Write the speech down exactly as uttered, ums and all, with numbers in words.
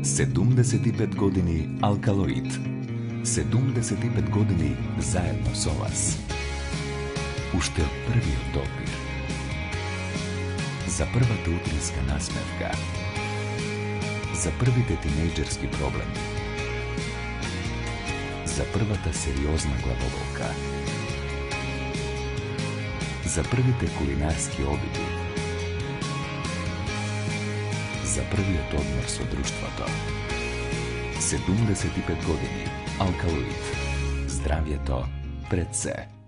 sedumdesет и пет години Alkaloid. sedumdesет и пет години заедно со вас. Уште од првиот допир. За првата утринска насмевка. За првите тинејџерски проблеми. За првата сериозна главоболка. За првите кулинарски обиди. За првиот одмор со друштвото. sedumдесет и пет години Alkaloid. Здравјето пред се.